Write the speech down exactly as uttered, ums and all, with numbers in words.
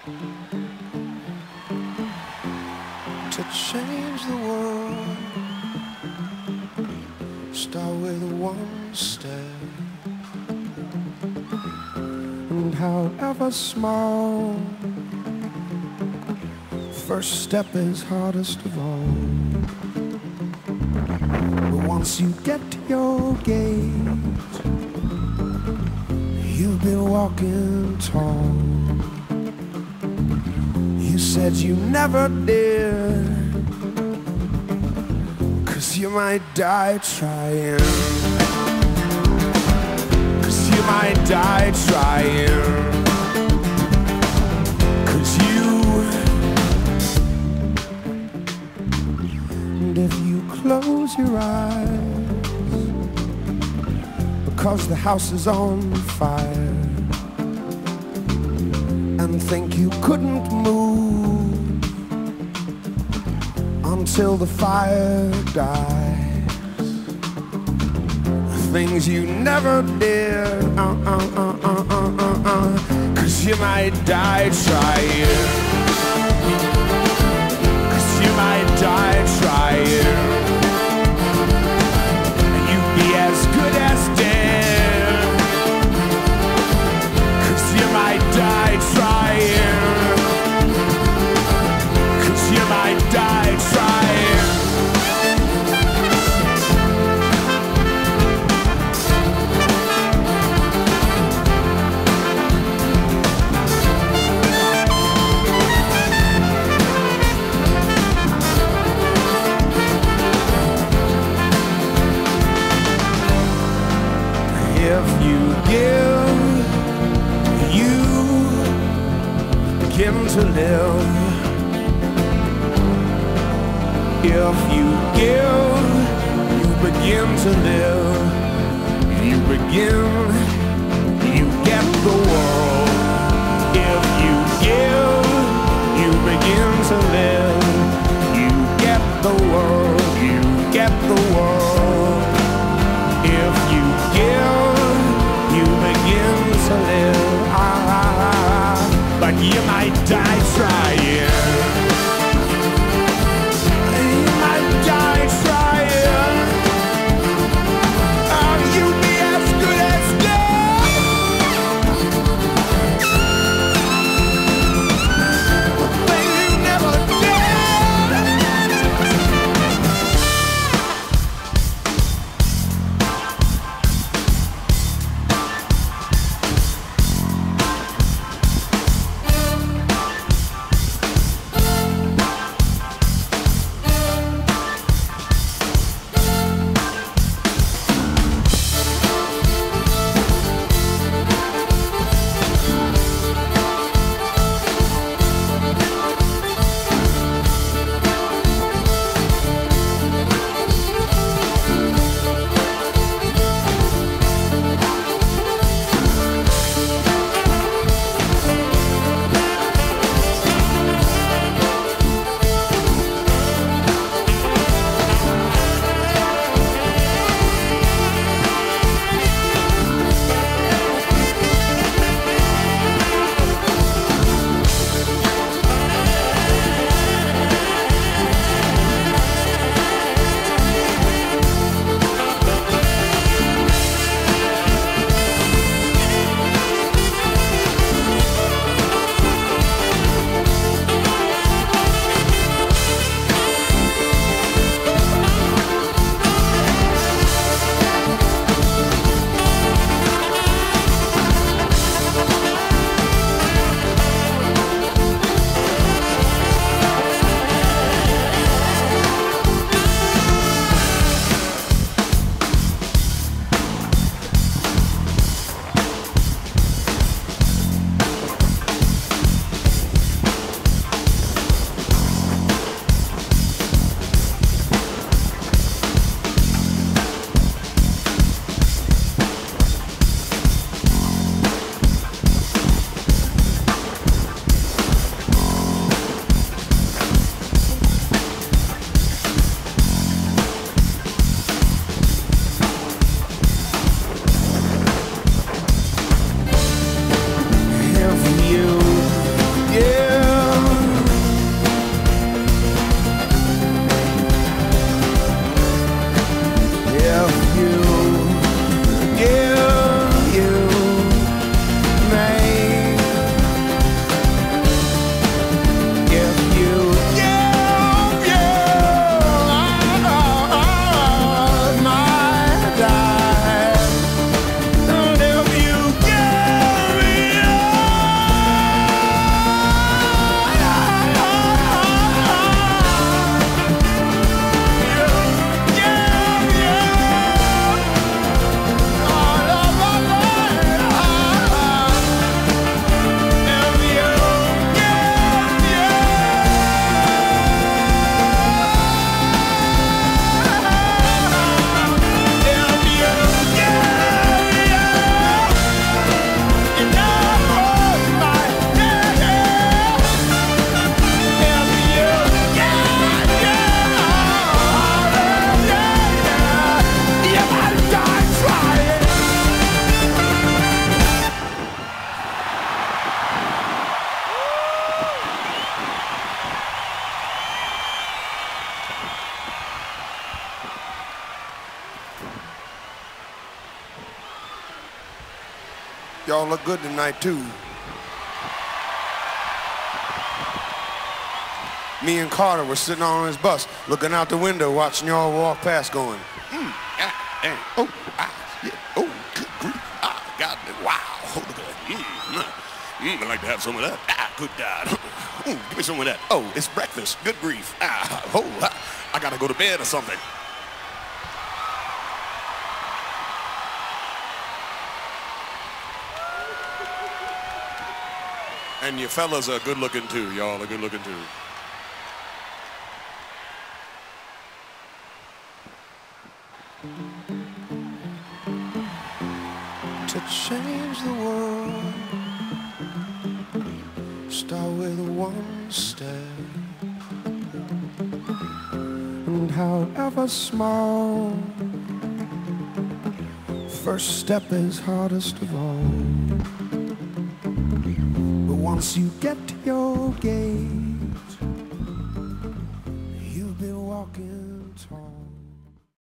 To change the world, start with one step, and however small, first step is hardest of all. But once you get to your gate, you've been walking tall. You said you never did, 'cause you might die trying. 'Cause you might die trying. 'Cause you, and if you close your eyes, because the house is on fire, and think you couldn't move until the fire dies. Things you never did, uh, uh, uh, uh, uh, uh, uh, 'cause you might die trying. 'Cause you might die trying. You'd be as good as dead. 'Cause you might die trying. 'Cause you might die trying. If you give, you begin to live. If you give, you begin to live. You begin, you get the world. If you give, you begin to live. You get the world, you get the world. If you give, you begin to live. Ah, ah, ah, but you might die trying. You might die trying. Oh, you'd be as good as dead. Y'all look good tonight, too. Me and Carter were sitting on his bus, looking out the window, watching y'all walk past, going, mm, ah, eh, oh, ah, yeah, oh, good grief, ah, God, wow, oh, look at that, mm, mm, I'd like to have some of that, ah, good God, mm, give me some of that, oh, it's breakfast, good grief, ah, oh, ah, I gotta go to bed or something. And you fellas are good looking too, y'all are good looking too. To change the world, start with one step, and however small, first step is hardest of all. But once you get to your gate,